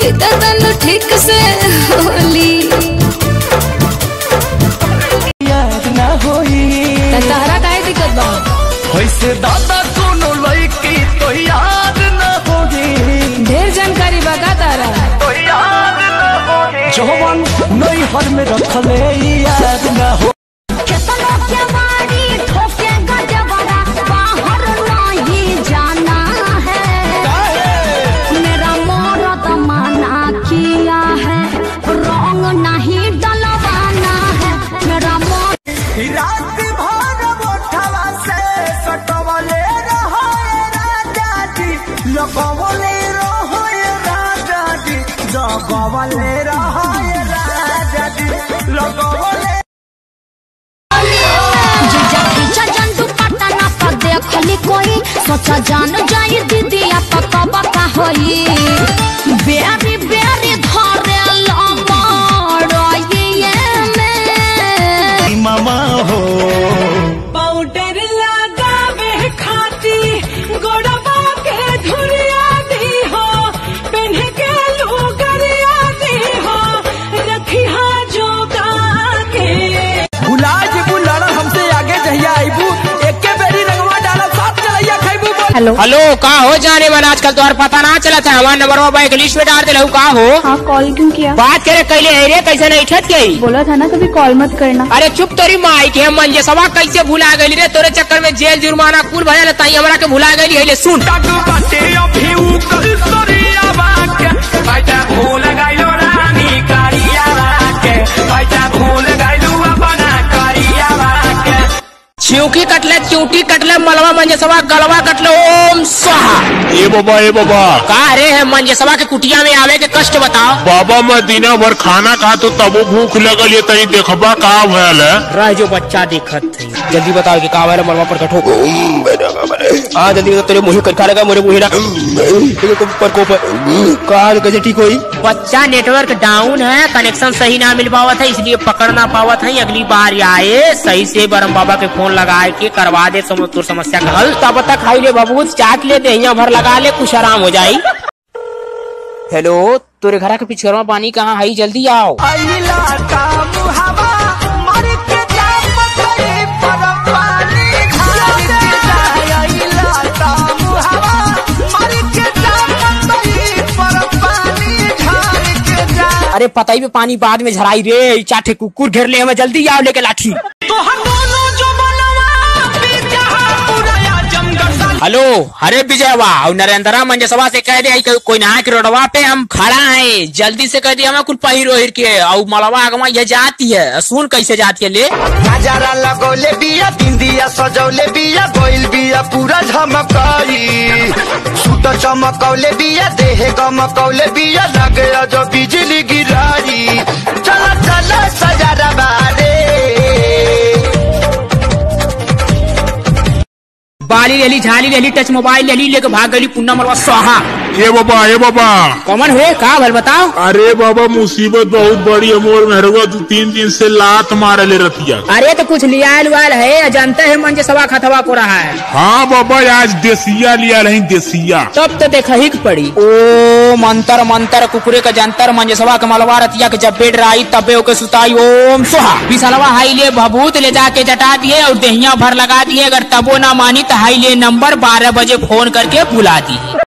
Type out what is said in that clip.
तनु ठीक से होली याद ना होई तारा काहे दिक्कत बा वैसे दादा कोनो लड़की तो याद ना होई ढेर जानकारी बता तारा तो याद ना होई जवान नहीं हर में रखले याद ना हो सोचा जान जाई दीदी पता बका होई बेरी बेरी धरे लमाड़िए में मामा हो पाउडर लगावे खाती गोड़वा के धुरिया दी हो पहन के लुगरिया दी हो रखी हा जोगा के गुलाज बुलाना हमसे आगे जहिया आईबू एक के बेरी रंगवा डाला साथ चलैया खाइबू। हेलो हेलो का हो जाने वाला आजकल तो पता ना चला था हमारा नंबर बैक लिस्ट में डाल दे का हो। हाँ कॉल क्यों किया? बात करे कैले है रे कैसे नहीं ठत गई बोला था ना कभी कॉल मत करना। अरे चुप तोरी माई के मंजे सवा कैसे भुला गई रे तोरे चक्कर में जेल जुर्माना कुल भया लेता हमरा के भुला गई है। सुन चिंकी कटले चूटी कटले मलवा मंजेसवा गलवा कटले ओम स्वाहा। ए बाबा का रे है मंजेसवा के कुटिया में आवे के कष्ट बताओ। बाबा मैं दिना भर खाना खा तो तबो भूख लगल ये तनी देखबा का भयल है। रह जो बच्चा दिखत थी जल्दी बताओ कि का वाला मलवा पर कठो हाँ जल्दी बता तेरे मुँह कटका लगा मेरे मुँह पर को कहा कैसे ठीक हुई। बच्चा नेटवर्क डाउन है कनेक्शन सही ना मिल पावत है इसलिए पकड़ ना पावत है। अगली बार आए सही से बरम बाबा के फोन लगा के करवा दे तोर समस्या का हल। तब तक खाई ले बबूत चाट ले दहिया भर लगा ले कुछ आराम हो जाई। हेलो तोरे घर के पीछे पानी कहाँ है जल्दी आओ। अरे पता ही में पानी बाद में झराई रे चाटे कुकुर घेर ले हमें जल्दी आओ लेके लाठी। हेलो अरे विजयवा और नरेंद्रा मंजेसवा से कह दे कोई नहा के रोडवा पे हम खड़ा है जल्दी से कह दे हमें कुल पहिरो हिर के और मलवा आगमा ये जाती है सुन कैसे जाती है ले नजारा लगौले बिया बिंदिया सजौले बिया गोइल बिया पूरा झमकाई सूट चमकौले बिया देह गमकौले बिया लगे जो बिजली गिराई चला चला सजारा बारे बाली ले ली झाली ले ली टच मोबाइल ले ली लेके भाग गई पुन्ना मरवा स्वाहा। ए बाबा कौन हुए का भल बताओ। अरे बाबा मुसीबत बहुत बड़ी है मोर मेहरुआ 2-3 दिन से लात मारे ले रतिया। अरे तो कुछ लिया वाल है जानते है मंजेसवा खतवा को रहा है। हाँ बाबा आज देसिया लिया नहीं देसिया तब तो देखा ही पड़ी। ओ मंतर मंतर कुकुरे का जंतर मंजेसवा के मलवा रतिया के जब बेड रही तबे ओके सुताई ओम सोहा। बिसलवा हाई ले भभूत ले जाके जटा दिए और देहिया भर लगा दिए अगर तबो ना मानी तो हाई ले नंबर 12 बजे फोन करके बुला दी।